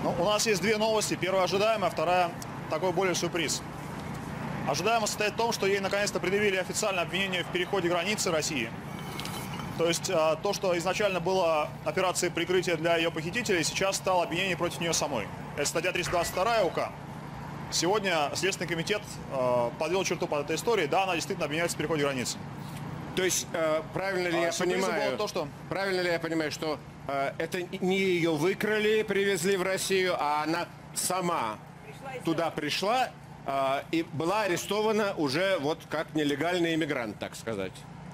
Ну, у нас есть две новости. Первая ожидаемая, вторая такой более сюрприз. Ожидаемо состоит в том, что ей наконец-то предъявили официальное обвинение в переходе границы России. То есть то, что изначально было операцией прикрытия для ее похитителей, сейчас стало обвинение против нее самой. Это статья 322 УК. Сегодня Следственный комитет подвел черту под этой историей. Да, она действительно обвиняется в переходе границы. То есть правильно ли я понимаю, правильно ли я понимаю, что это не ее выкрали, привезли в Россию, а она сама туда пришла и была арестована уже вот как нелегальный иммигрант, так сказать?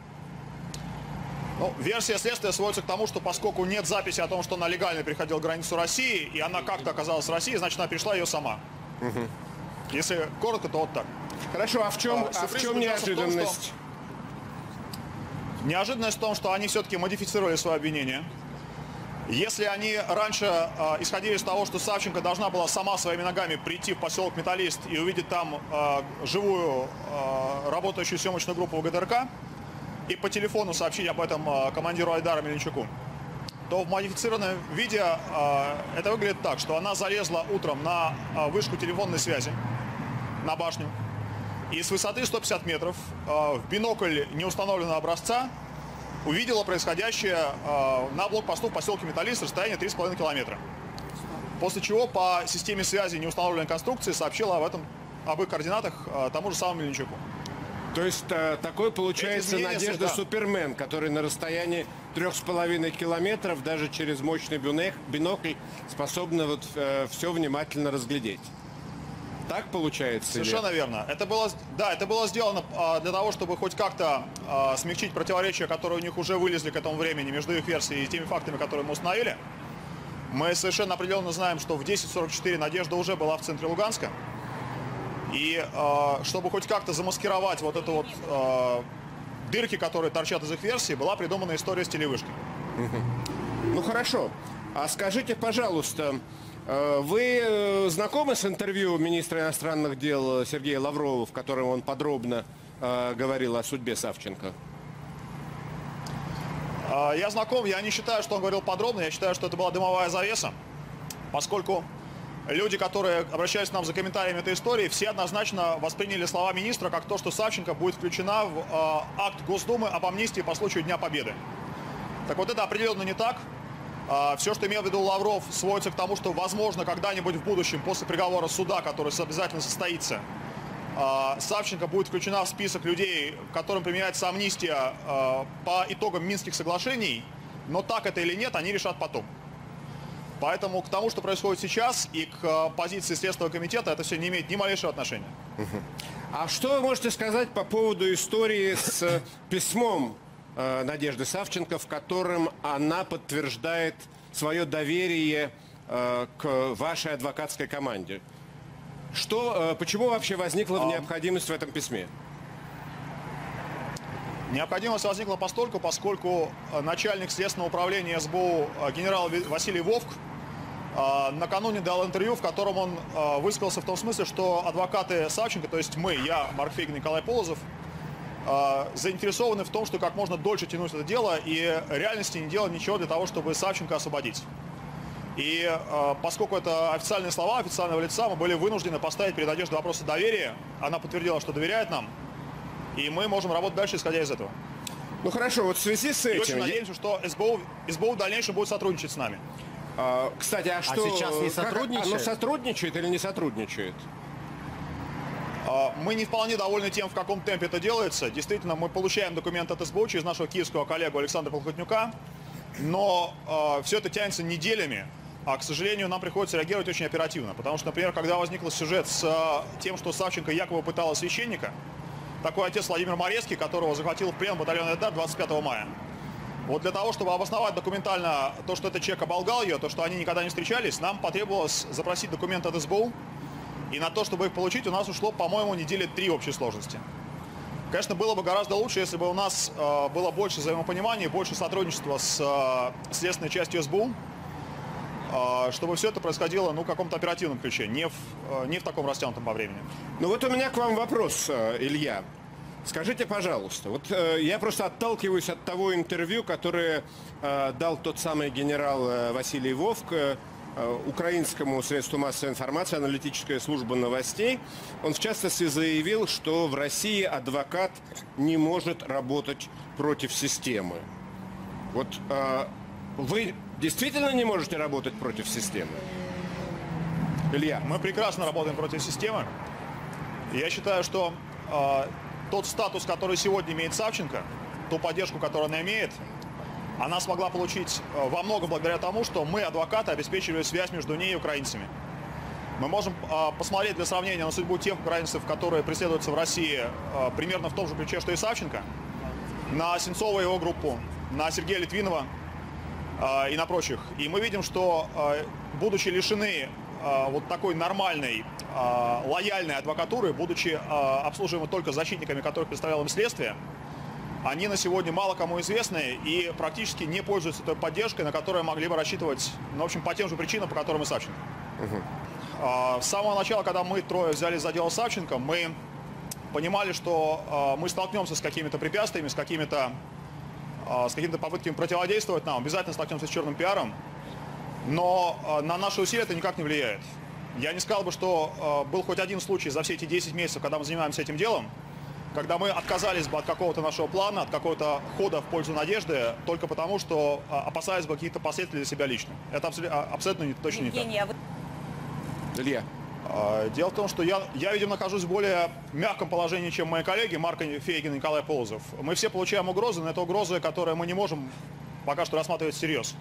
Ну, версия следствия сводится к тому, что поскольку нет записи о том, что она легально переходила границу России, и она как-то оказалась в России, значит, она пришла ее сама. Угу. Если коротко, то вот так. Хорошо, а в чем неожиданность? Неожиданность в том, что они все-таки модифицировали свое обвинение. Если они раньше исходили из того, что Савченко должна была сама своими ногами прийти в поселок Металлист и увидеть там живую работающую съемочную группу ВГТРК и по телефону сообщить об этом командиру Айдара Мельничуку, то в модифицированном виде это выглядит так, что она залезла утром на вышку телефонной связи, на башню, и с высоты 150 метров в бинокль неустановленного образца увидела происходящее на блокпосту в поселке Металлист, расстояние 3,5 километра. После чего по системе связи неустановленной конструкции сообщила об их координатах тому же самому Мельничуку. То есть такой получается Надежда Супермен, который на расстоянии 3,5 километров даже через мощный бинокль способна вот все внимательно разглядеть. Так получается? Совершенно верно. Это было сделано для того, чтобы хоть как-то смягчить противоречия, которые у них уже вылезли к этому времени между их версией и теми фактами, которые мы установили. Мы совершенно определенно знаем, что в 10:44 Надежда уже была в центре Луганска. И чтобы хоть как-то замаскировать вот это вот дырки, которые торчат из их версии, была придумана история с телевышкой. Ну хорошо. А скажите, пожалуйста, вы знакомы с интервью министра иностранных дел Сергея Лаврова, в котором он подробно говорил о судьбе Савченко? Я знаком, я не считаю, что он говорил подробно, я считаю, что это была дымовая завеса, поскольку люди, которые обращались к нам за комментариями этой истории, все однозначно восприняли слова министра как то, что Савченко будет включена в акт Госдумы об амнистии по случаю Дня Победы. Так вот, это определенно не так. Все, что имел в виду Лавров, сводится к тому, что, возможно, когда-нибудь в будущем, после приговора суда, который обязательно состоится, Савченко будет включена в список людей, которым применяется амнистия по итогам Минских соглашений, но так это или нет, они решат потом. Поэтому к тому, что происходит сейчас, и к позиции Следственного комитета, это все не имеет ни малейшего отношения. А что вы можете сказать по поводу истории с письмом Надежды Савченко, в котором она подтверждает свое доверие к вашей адвокатской команде? Почему вообще возникла необходимость в этом письме? Необходимость возникла поскольку начальник Следственного управления СБУ генерал Василий Вовк накануне дал интервью, в котором он высказался в том смысле, что адвокаты Савченко, то есть мы, я, Марк Фейгин, Николай Полозов, заинтересованы в том, что как можно дольше тянуть это дело и в реальности не делать ничего для того, чтобы Савченко освободить. И поскольку это официальные слова официального лица, мы были вынуждены поставить перед Надеждой вопросы доверия. Она подтвердила, что доверяет нам. И мы можем работать дальше, исходя из этого. Ну хорошо, вот в связи с этим... И очень надеемся, что СБУ в дальнейшем будет сотрудничать с нами. Кстати, а что... А сейчас не сотрудничает? Оно сотрудничает или не сотрудничает? Мы не вполне довольны тем, в каком темпе это делается. Действительно, мы получаем документы от СБУ через нашего киевского коллегу Александра Полхотнюка. Но все это тянется неделями. А, к сожалению, нам приходится реагировать очень оперативно. Потому что, например, когда возник сюжет с тем, что Савченко якобы пытала священника, такой отец Владимир Морецкий, которого захватил в плен батальон Айдар 25 мая. Вот для того, чтобы обосновать документально то, что этот человек оболгал ее, то, что они никогда не встречались, нам потребовалось запросить документы от СБУ. И на то, чтобы их получить, у нас ушло, по-моему, недели 3 общей сложности. Конечно, было бы гораздо лучше, если бы у нас было больше взаимопонимания, больше сотрудничества с следственной частью СБУ, чтобы все это происходило в каком-то оперативном ключе, не в таком растянутом по времени. Ну вот у меня к вам вопрос, Илья. Скажите, пожалуйста, вот я просто отталкиваюсь от того интервью, которое дал тот самый генерал Василий Вовк украинскому средству массовой информации, аналитическая служба новостей. Он в частности заявил, что в России адвокат не может работать против системы. Вот вы действительно не можете работать против системы? Илья? Мы прекрасно работаем против системы. Я считаю, что тот статус, который сегодня имеет Савченко, ту поддержку, которую она имеет, она смогла получить во многом благодаря тому, что мы, адвокаты, обеспечивали связь между ней и украинцами. Мы можем посмотреть для сравнения на судьбу тех украинцев, которые преследуются в России примерно в том же ключе, что и Савченко, на Сенцова и его группу, на Сергея Литвинова и на прочих. И мы видим, что, будучи лишены вот такой нормальной, лояльной адвокатуры, будучи обслуживаемы только защитниками, которых представляло им следствие, они на сегодня мало кому известны и практически не пользуются той поддержкой, на которую могли бы рассчитывать, ну, в общем, по тем же причинам, по которым и Савченко. С самого начала, когда мы трое взялись за дело Савченко, мы понимали, что мы столкнемся с какими-то препятствиями, с какими-то попытками противодействовать нам, обязательно столкнемся с черным пиаром, но на наши усилия это никак не влияет. Я не сказал бы, что был хоть один случай за все эти 10 месяцев, когда мы занимаемся этим делом, когда мы отказались бы от какого-то нашего плана, от какого-то хода в пользу Надежды, только потому, что опасались бы каких-то последствий для себя лично. Это абсолютно точно не так. Илья? Дело в том, что я, видимо, нахожусь в более мягком положении, чем мои коллеги Марк Фейгин и Николай Полозов. Мы все получаем угрозы, но это угрозы, которые мы не можем пока что рассматривать всерьез.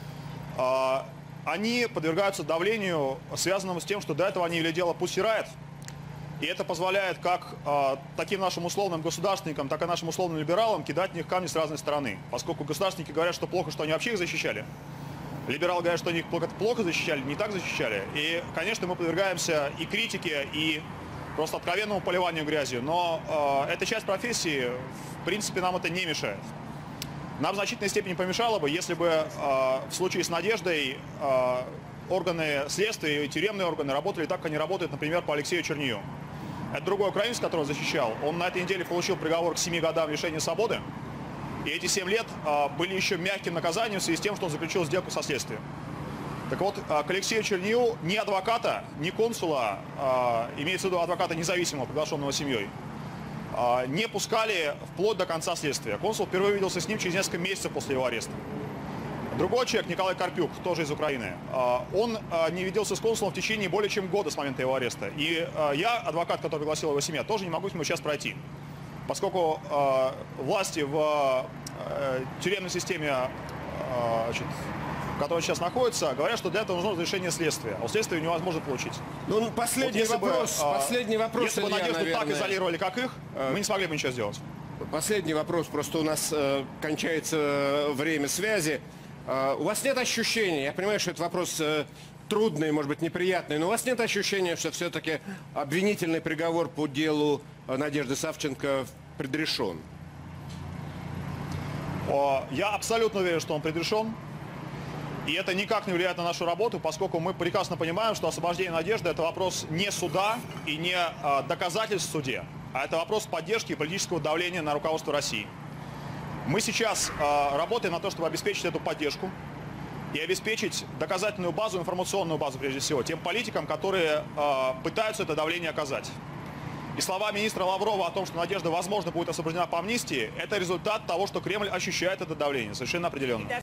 Они подвергаются давлению, связанному с тем, что до этого они вели дело «Пусть Райт». И это позволяет как таким нашим условным государственникам, так и нашим условным либералам кидать в них камни с разной стороны. Поскольку государственники говорят, что плохо, что они вообще их защищали. Либералы говорят, что они их плохо защищали, не так защищали. И, конечно, мы подвергаемся и критике, и просто откровенному поливанию грязью. Но эта часть профессии, в принципе, нам это не мешает. Нам в значительной степени помешало бы, если бы в случае с Надеждой органы следствия и тюремные органы работали так, как они работают, например, по Алексею Чернию. Это другой украинец, которого защищал. Он на этой неделе получил приговор к 7 годам лишения свободы. И эти 7 лет были еще мягким наказанием в связи с тем, что он заключил сделку со следствием. Так вот, к Алексею Чернию ни адвоката, ни консула, имеется в виду адвоката независимого, приглашенного семьей, не пускали вплоть до конца следствия. Консул впервые виделся с ним через несколько месяцев после его ареста. Другой человек, Николай Карпюк, тоже из Украины, он не виделся с консулом в течение более чем года с момента его ареста. И я, адвокат, который пригласил его семья, тоже не могу с ним сейчас пройти. Поскольку власти в тюремной системе, в которой сейчас находится, говорят, что для этого нужно разрешение следствия. А у следствия невозможно получить. Ну, последний вопрос. Если бы Надежду так изолировали, как их, мы не смогли бы ничего сделать. Последний вопрос. Просто у нас кончается время связи. У вас нет ощущения, я понимаю, что это вопрос трудный, может быть, неприятный, но у вас нет ощущения, что все-таки обвинительный приговор по делу Надежды Савченко предрешен? Я абсолютно уверен, что он предрешен. И это никак не влияет на нашу работу, поскольку мы прекрасно понимаем, что освобождение Надежды – это вопрос не суда и не доказательств в суде, а это вопрос поддержки и политического давления на руководство России. Мы сейчас работаем на то, чтобы обеспечить эту поддержку и обеспечить доказательную базу, информационную базу, прежде всего, тем политикам, которые пытаются это давление оказать. И слова министра Лаврова о том, что Надежда, возможно, будет освобождена по амнистии, это результат того, что Кремль ощущает это давление, совершенно определенно.